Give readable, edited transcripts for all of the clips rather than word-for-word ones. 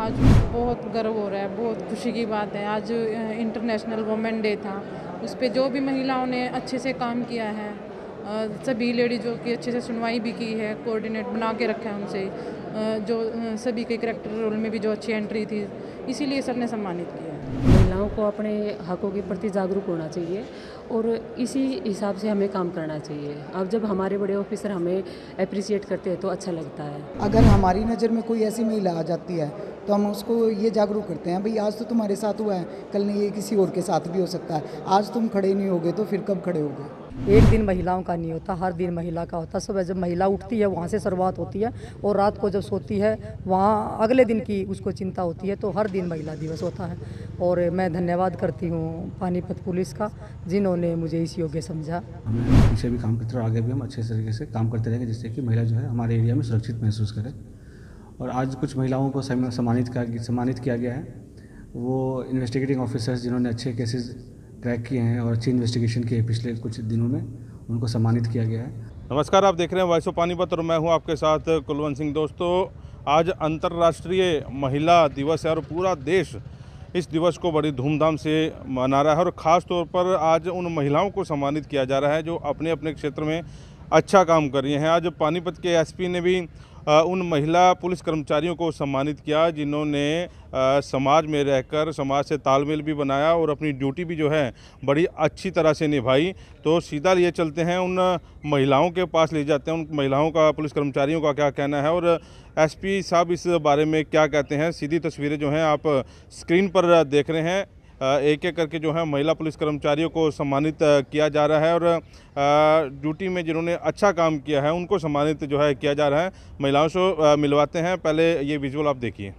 आज बहुत गर्व हो रहा है, बहुत खुशी की बात है। आज इंटरनेशनल वुमेन डे था, उस पे जो भी महिलाओं ने अच्छे से काम किया है, सभी लेडीज़ों की अच्छे से सुनवाई भी की है, कोऑर्डिनेट बना के रखा है उनसे, सभी के करैक्टर रोल में भी जो अच्छी एंट्री थी, इसीलिए सर ने सम्मानित किया है। महिलाओं को अपने हकों के प्रति जागरूक होना चाहिए और इसी हिसाब से हमें काम करना चाहिए। अब जब हमारे बड़े ऑफिसर हमें अप्रिशिएट करते हैं तो अच्छा लगता है। अगर हमारी नज़र में कोई ऐसी महिला आ जाती है तो हम उसको ये जागरूक करते हैं, भाई आज तो तुम्हारे साथ हुआ है, कल नहीं ये किसी और के साथ भी हो सकता है। आज तुम खड़े नहीं होगे तो फिर कब खड़े होगे। एक दिन महिलाओं का नहीं होता, हर दिन महिला का होता है। सुबह जब महिला उठती है वहाँ से शुरुआत होती है और रात को जब सोती है वहाँ अगले दिन की उसको चिंता होती है। तो हर दिन महिला दिवस होता है और मैं धन्यवाद करती हूँ पानीपत पुलिस का, जिन्होंने मुझे इस योग्य समझा। हमें पीछे भी काम करते और आगे भी हम अच्छे तरीके से काम करते रहेंगे, जिससे कि महिला जो है हमारे एरिया में सुरक्षित महसूस करे। और आज कुछ महिलाओं को सम्मानित किया गया है, वो इन्वेस्टिगेटिंग ऑफिसर्स जिन्होंने अच्छे केसेस क्रैक किए हैं और अच्छी इन्वेस्टिगेशन की है पिछले कुछ दिनों में, उनको सम्मानित किया गया है। नमस्कार, आप देख रहे हैं वॉइस ऑफ पानीपत और मैं हूं आपके साथ कुलवंत सिंह। दोस्तों, आज अंतर्राष्ट्रीय महिला दिवस है और पूरा देश इस दिवस को बड़ी धूमधाम से मना रहा है और ख़ास तौर पर आज उन महिलाओं को सम्मानित किया जा रहा है जो अपने अपने क्षेत्र में अच्छा काम कर रही हैं। आज पानीपत के एसपी ने भी उन महिला पुलिस कर्मचारियों को सम्मानित किया जिन्होंने समाज में रहकर समाज से तालमेल भी बनाया और अपनी ड्यूटी भी जो है बड़ी अच्छी तरह से निभाई। तो सीधा लिए चलते हैं, उन महिलाओं के पास ले जाते हैं, उन महिलाओं का, पुलिस कर्मचारियों का क्या कहना है और एसपी साहब इस बारे में क्या कहते हैं। सीधी तस्वीरें जो हैं आप स्क्रीन पर देख रहे हैं। एक एक करके जो है महिला पुलिस कर्मचारियों को सम्मानित किया जा रहा है और ड्यूटी में जिन्होंने अच्छा काम किया है उनको सम्मानित जो है किया जा रहा है। महिलाओं से मिलवाते हैं, पहले ये विजुअल आप देखिए।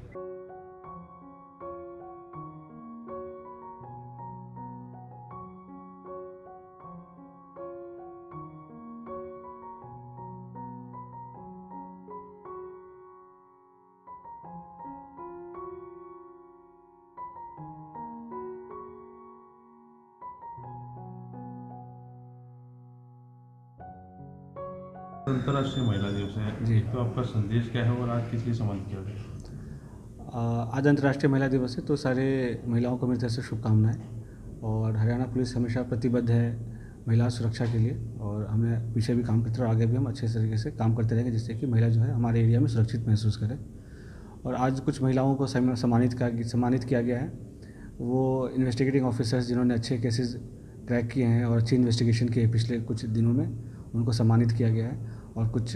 अंतर्राष्ट्रीय महिला दिवस है जी, तो आपका संदेश क्या है और आज किस लिए सम्मानित किया गया? आज अंतर्राष्ट्रीय महिला दिवस है, तो सारे महिलाओं को मेरी तरफ से शुभकामनाएं। और हरियाणा पुलिस हमेशा प्रतिबद्ध है महिला सुरक्षा के लिए और हमने पीछे भी काम करते और आगे भी हम अच्छे तरीके से काम करते रहेंगे, जिससे कि महिला जो है हमारे एरिया में सुरक्षित महसूस करे। और आज कुछ महिलाओं को सम्मानित किया गया है, वो इन्वेस्टिगेटिंग ऑफिसर्स जिन्होंने अच्छे केसेस क्रैक किए हैं और अच्छी इन्वेस्टिगेशन की है पिछले कुछ दिनों में, उनको सम्मानित किया गया है। और कुछ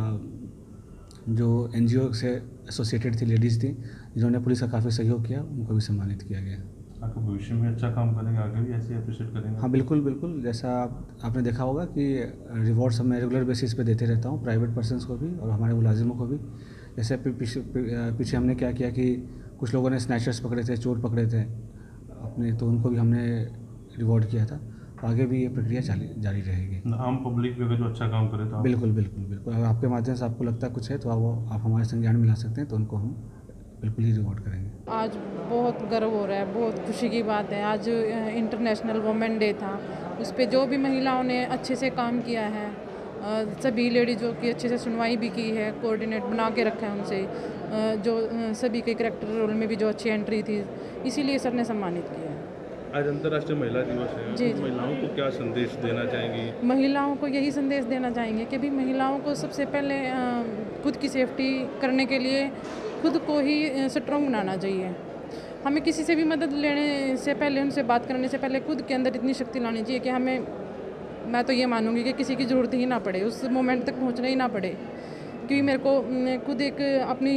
जो NGO से एसोसिएटेड थी, लेडीज़ थी जिन्होंने पुलिस का काफ़ी सहयोग किया, उनको भी सम्मानित किया गया। आपको भविष्य में अच्छा काम करेंगे, आगे भी ऐसे अप्रिशिएट करेंगे? हाँ, बिल्कुल बिल्कुल। जैसा आपने देखा होगा कि रिवॉर्ड्स मैं रेगुलर बेसिस पे देते रहता हूँ, प्राइवेट पर्सनस को भी और हमारे मुलाजिमों को भी। जैसे पीछे हमने क्या किया कि कुछ लोगों ने स्नैचर्स पकड़े थे, चोर पकड़े थे अपने, तो उनको भी हमने रिवॉर्ड किया था। आगे भी ये प्रक्रिया जारी रहेगी। आम पब्लिक भी अगर जो अच्छा काम करे तो बिल्कुल बिल्कुल बिल्कुल। अगर आपके माध्यम से आपको लगता है कुछ है तो आप हमारे संग ज्ञान मिला सकते हैं, तो उनको हम बिल्कुल ही रिवॉर्ड करेंगे। आज बहुत गर्व हो रहा है, बहुत खुशी की बात है। आज इंटरनेशनल वुमेन डे था, उस पे जो भी महिलाओं ने अच्छे से काम किया है, सभी लेडीज़ों की अच्छे से सुनवाई भी की है, कोऑर्डिनेट बना के रखा है उनसे, सभी के करैक्टर रोल में भी जो अच्छी एंट्री थी, इसीलिए सर ने सम्मानित किया है। आज अंतर्राष्ट्रीय महिला दिवस है, जी, तो महिलाओं को क्या संदेश देना चाहेंगी? महिलाओं को यही संदेश देना चाहेंगे कि भी महिलाओं को सबसे पहले खुद की सेफ्टी करने के लिए खुद को ही स्ट्रॉन्ग बनाना चाहिए। हमें किसी से भी मदद लेने से पहले, उनसे बात करने से पहले खुद के अंदर इतनी शक्ति लानी चाहिए कि मैं तो ये मानूंगी कि किसी की ज़रूरत ही ना पड़े, उस मोमेंट तक पहुंचना ही ना पड़े। क्योंकि मेरे को खुद एक अपनी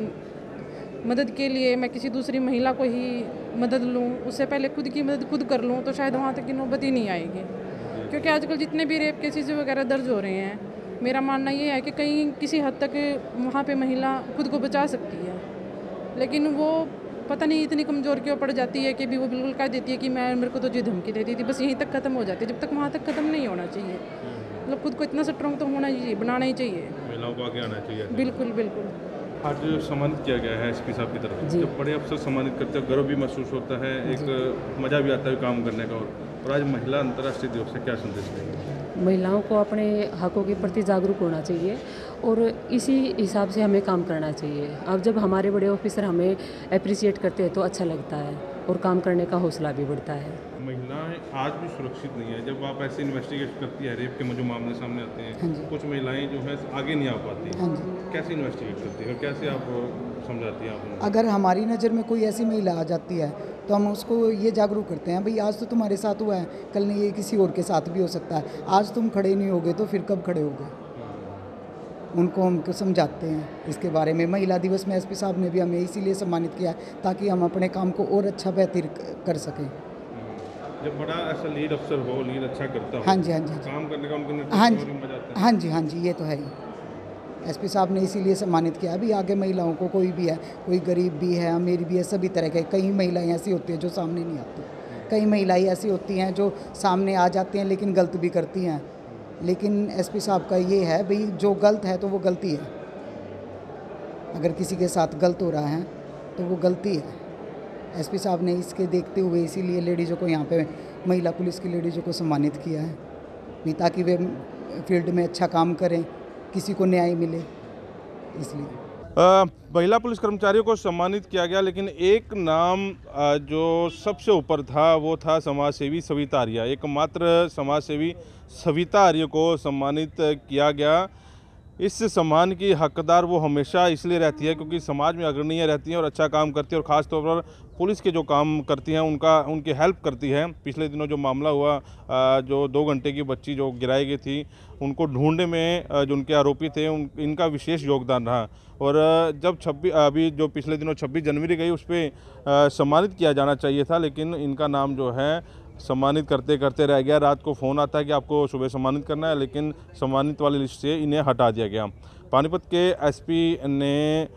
मदद के लिए मैं किसी दूसरी महिला को ही मदद लूँ, उससे पहले खुद की मदद खुद कर लूँ, तो शायद वहाँ तक की नौबत ही नहीं आएगी। क्योंकि आजकल जितने भी रेप केसेस वगैरह दर्ज हो रहे हैं, मेरा मानना ये है कि कहीं किसी हद तक वहाँ पे महिला खुद को बचा सकती है, लेकिन वो पता नहीं इतनी कमज़ोर क्यों पड़ जाती है कि भी वो बिल्कुल कह देती है कि मेरे को तो जो धमकी देती थी, बस यहीं तक ख़त्म हो जाती है। जब तक वहाँ तक ख़त्म नहीं होना चाहिए, मतलब खुद को इतना स्ट्रॉन्ग तो होना चाहिए, बनाना ही चाहिए, महिलाओं को आगे आना चाहिए। बिल्कुल बिल्कुल। आज सम्मानित किया गया है एसपी साहब की तरफ से, जब बड़े अफसर सम्मानित करते हैं गर्व भी महसूस होता है, एक मज़ा भी आता है काम करने का। और आज महिला अंतर्राष्ट्रीय दिवस से क्या संदेश देंगे? महिलाओं को अपने हकों के प्रति जागरूक होना चाहिए और इसी हिसाब से हमें काम करना चाहिए। अब जब हमारे बड़े ऑफिसर हमें अप्रिशिएट करते हैं तो अच्छा लगता है और काम करने का हौसला भी बढ़ता है। महिलाएं आज भी सुरक्षित नहीं है। जब आप ऐसे इन्वेस्टिगेट करती है, रेप के जो मामले सामने आते हैं, कुछ महिलाएं जो है आगे नहीं आ पाती, कैसे इन्वेस्टिगेट करती है और कैसे आप समझाती हैं आप? अगर हमारी नज़र में कोई ऐसी महिला आ जाती है तो हम उसको ये जागरूक करते हैं, भाई आज तो तुम्हारे साथ हुआ है, कल नहीं ये किसी और के साथ भी हो सकता है। आज तुम खड़े नहीं होगे तो फिर कब खड़े होगे। उनको हम समझाते हैं इसके बारे में। महिला दिवस में एसपी साहब ने भी हमें इसीलिए सम्मानित किया ताकि हम अपने काम को और अच्छा बेहतर कर सकें। जब बड़ा ऐसा लीड अफसर हो, लीड अच्छा करता हो, हाँ जी, हाँ जी, काम करने का उनको हाँ जी, मजा आता है। हाँ जी, हाँ जी, ये तो है ही। एसपी साहब ने इसीलिए सम्मानित किया। अभी आगे महिलाओं को कोई भी है, कोई गरीब भी है, अमीर भी है, सभी तरह के। कई महिलाएं ऐसी होती हैं जो सामने नहीं आती, कई महिलाएं ऐसी होती हैं जो सामने आ जाती हैं लेकिन गलत भी करती हैं। लेकिन एसपी साहब का ये है, भाई जो गलत है तो वो गलती है। अगर किसी के साथ गलत हो रहा है तो वो गलती है। एसपी साहब ने इसके देखते हुए इसीलिए लेडीज़ों को यहाँ पे, महिला पुलिस की लेडीज़ों को सम्मानित किया है, भी ताकि वे फील्ड में अच्छा काम करें, किसी को न्याय मिले, इसलिए महिला पुलिस कर्मचारियों को सम्मानित किया गया। लेकिन एक नाम जो सबसे ऊपर था वो था समाज सेवी सविता आर्य। एकमात्र समाज सेवी सविता आर्य को सम्मानित किया गया। इस सम्मान की हकदार वो हमेशा इसलिए रहती है क्योंकि समाज में अग्रणीय रहती हैं और अच्छा काम करती है और ख़ास तौर पर पुलिस के जो काम करती हैं उनकी हेल्प करती है। पिछले दिनों जो मामला हुआ, जो 2 घंटे की बच्ची जो गिराई गई थी, उनको ढूंढने में जो उनके आरोपी थे इनका विशेष योगदान रहा। और जब अभी जो पिछले दिनों 26 जनवरी गई उस पर सम्मानित किया जाना चाहिए था, लेकिन इनका नाम जो है सम्मानित करते करते रह गया। रात को फ़ोन आता है कि आपको सुबह सम्मानित करना है, लेकिन सम्मानित वाली लिस्ट से इन्हें हटा दिया गया। पानीपत के एसपी ने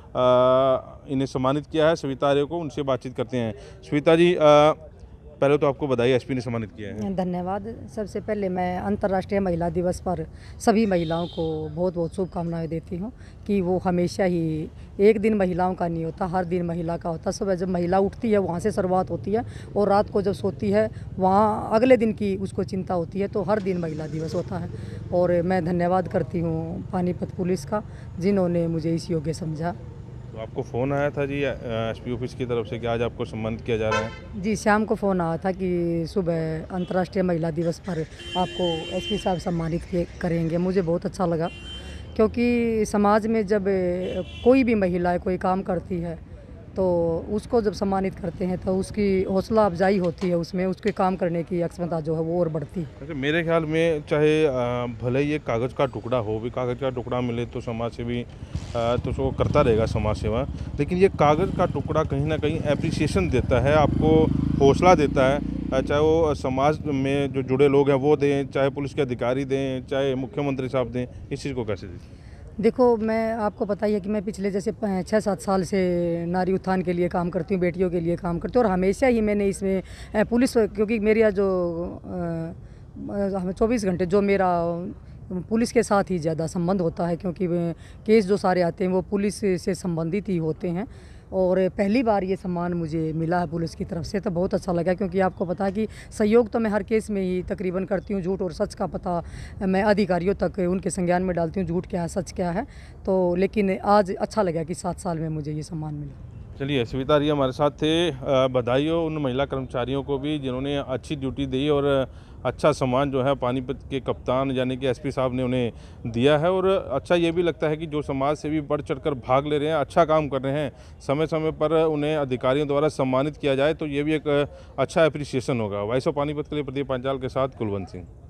इन्हें सम्मानित किया है, सविता आर्य को। उनसे बातचीत करते हैं। सविता जी, पहले तो आपको बधाई, एसपी ने सम्मानित किया है। धन्यवाद। सबसे पहले मैं अंतर्राष्ट्रीय महिला दिवस पर सभी महिलाओं को बहुत बहुत शुभकामनाएं देती हूं कि वो हमेशा ही, एक दिन महिलाओं का नहीं होता, हर दिन महिला का होता है। सुबह जब महिला उठती है वहाँ से शुरुआत होती है और रात को जब सोती है वहाँ अगले दिन की उसको चिंता होती है। तो हर दिन महिला दिवस होता है और मैं धन्यवाद करती हूँ पानीपत पुलिस का, जिन्होंने मुझे इस योग्य समझा। तो आपको फ़ोन आया था जी एसपी ऑफिस की तरफ से कि आज आपको सम्मानित किया जा रहा है? जी, शाम को फ़ोन आया था कि सुबह अंतर्राष्ट्रीय महिला दिवस पर आपको एसपी साहब सम्मानित करेंगे। मुझे बहुत अच्छा लगा क्योंकि समाज में जब कोई भी महिला कोई काम करती है तो उसको जब सम्मानित करते हैं तो उसकी हौसला अफजाई होती है, उसमें उसके काम करने की क्षमता जो है वो और बढ़ती है। अच्छा, मेरे ख्याल में चाहे भले ही ये कागज़ का टुकड़ा हो, भी कागज़ का टुकड़ा मिले तो समाज सेवी तो उसको करता रहेगा समाज सेवा, लेकिन ये कागज़ का टुकड़ा कहीं ना कहीं एप्रिसिएशन देता है, आपको हौसला देता है। चाहे वो समाज में जो जुड़े लोग हैं वो दें, चाहे पुलिस के अधिकारी दें, चाहे मुख्यमंत्री साहब दें, इस चीज़ को कैसे दें? देखो, मैं आपको पता ही है कि मैं पिछले जैसे 6-7 साल से नारी उत्थान के लिए काम करती हूँ, बेटियों के लिए काम करती हूँ और हमेशा ही मैंने इसमें पुलिस, क्योंकि मेरा जो 24 घंटे जो मेरा पुलिस के साथ ही ज़्यादा संबंध होता है, क्योंकि केस जो सारे आते हैं वो पुलिस से संबंधित ही होते हैं। और पहली बार ये सम्मान मुझे मिला है पुलिस की तरफ से, तो बहुत अच्छा लगा क्योंकि आपको पता है कि सहयोग तो मैं हर केस में ही तकरीबन करती हूँ। झूठ और सच का पता मैं अधिकारियों तक उनके संज्ञान में डालती हूँ, झूठ क्या है सच क्या है। तो लेकिन आज अच्छा लगा कि 7 साल में मुझे ये सम्मान मिला। चलिए, सविता आर्य हमारे साथ थे। बधाई हो उन महिला कर्मचारियों को भी जिन्होंने अच्छी ड्यूटी दी और अच्छा सम्मान जो है पानीपत के कप्तान यानी कि एसपी साहब ने उन्हें दिया है। और अच्छा ये भी लगता है कि जो समाज से भी बढ़ चढ़कर भाग ले रहे हैं, अच्छा काम कर रहे हैं, समय समय पर उन्हें अधिकारियों द्वारा सम्मानित किया जाए तो ये भी एक अच्छा एप्रिसिएशन होगा। वॉइस ऑफ पानीपत के लिए प्रदीप पांचाल के साथ कुलवंत सिंह।